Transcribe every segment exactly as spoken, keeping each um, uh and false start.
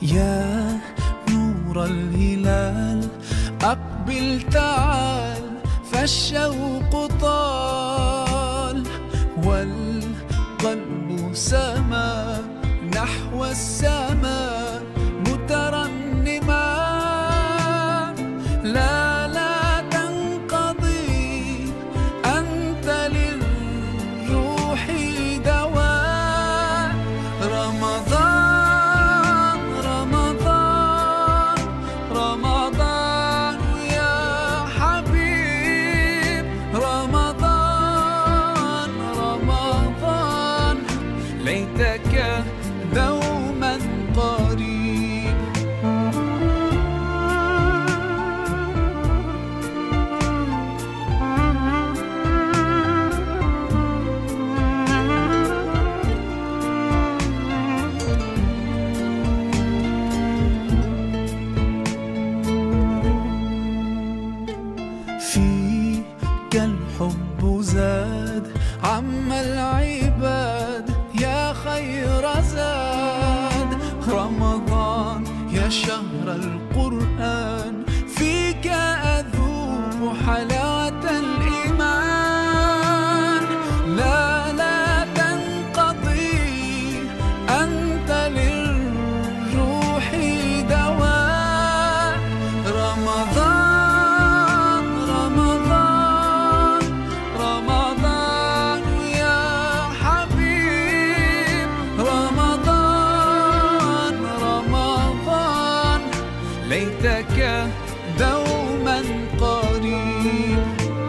يا نور الهلال أقبل تعال، فالشوق طال والقلب سما نحو السماء مترنما. لا لا تنقضي، أنت للروح دواء. رمضان رمضان رمضان يا حبيب، رمضان رمضان ليتك دوما قريب. فيك الحب زاد عم العباد، يا خير زاد. رمضان يا شهر القرآن، فيك أذوق حلاوة الإيمان. لا لا تنقضي، أنت للروح دواء. رمضان رمضان رمضان يا حبيب، رمضان رمضان ليتك دوما قريب.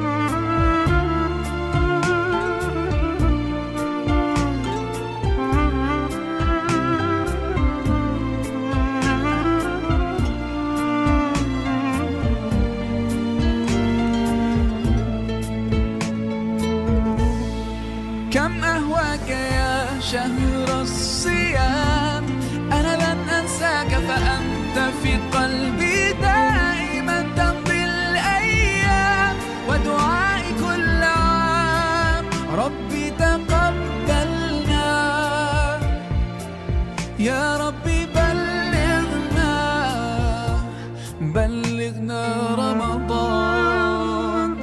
كم أهواك يا شهر الصيام، أنا لن أنساك فأنت في قلبي دائما. تمضي الأيام ودعائي كل عام، ربي تقبلنا يا ربي، بلغنا بلغنا رمضان.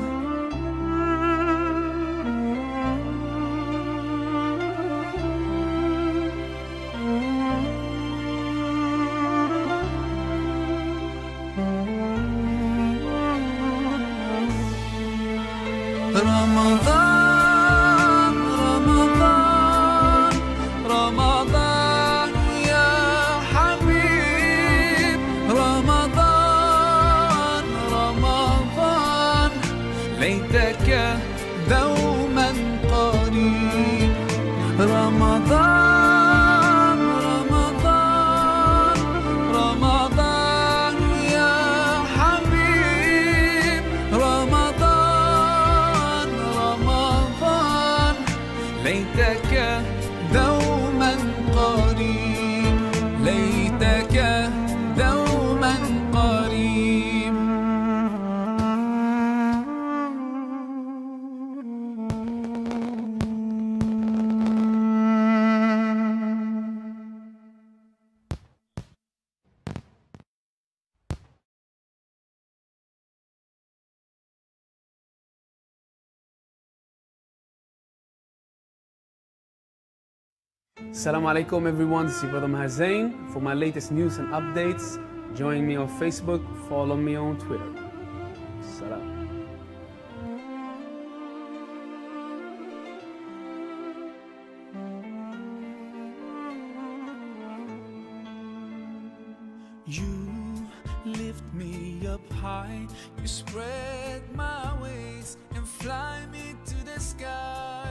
رمضان رمضان رمضان يا حبيب، رمضان رمضان ليتك دوما قريب. رمضان رمضان رمضان يا حبيب، رمضان رمضان ليتك دوما قريب، ليتك دوما قريب. Assalamu alaikum everyone, this is your brother Maher Zain. For my latest news and updates, join me on Facebook, follow me on Twitter. Salam. You lift me up high, you spread my wings and fly me to the sky.